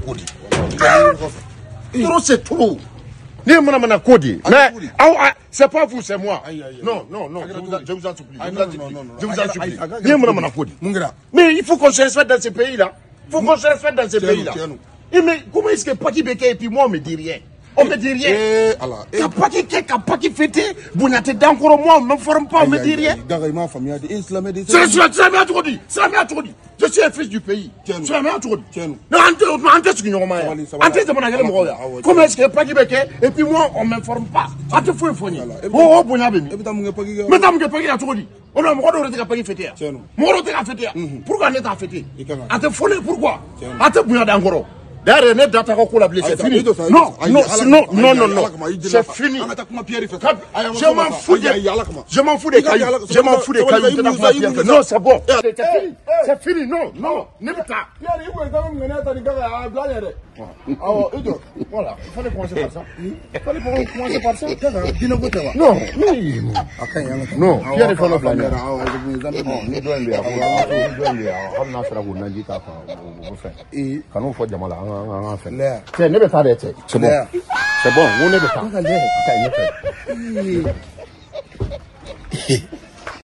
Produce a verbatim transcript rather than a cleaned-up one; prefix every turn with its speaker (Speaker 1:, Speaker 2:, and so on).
Speaker 1: Kodi. Trop c'est trop. Ni mon amana Kodi. Mais c'est pas vous, c'est moi. Non, non, non. Je vous en supplie. Je vous en supplie. Ni mon amana Kodi. Mais il faut qu'on se respecte dans ce pays-là. Il faut qu'on se respecte dans ce pays-là. Mais comment est-ce que Paki Beke et puis moi on me dit rien? On me dit rien. T'as pas qui t'as pas qui fêté. Vous n'êtes d'accord moi, on me forme pas, on me dit rien. C'est c'est bien trop dit. C'est bien trop dit. Je suis un fils du pays. C'est bien trop dit. Non, en tête ce qu'il y a en tête de mon agrément. Comment est-ce que Paki Beke et puis moi on m'informe pas. À te faut informer. Oh oh bonya bemi. Mais t'as me Paki a trop dit. On a mon droit de Paki fêter. Mon droit de fêter. Pourquoi n'est pas fêté? À te folie pourquoi? À te bonya d'angoro. D'ailleurs, net data ko la blessé, c'est fini. Non, non, non, non, non, non. C'est fini. Je m'en fous des Je m'en fous des cailloux. Je m'en fous des cailloux. Non, c'est bon. C'est fini. Non, non. Nebita. Voilà. Il fallait commencer par ça. Il fallait commencer par ça. Non, non. Pierre, il faut le planer. Nous devons lui avoir. Nous devons lui avoir. C'est ne pas arrêter. C'est bon. C'est bon, on ne peut pas.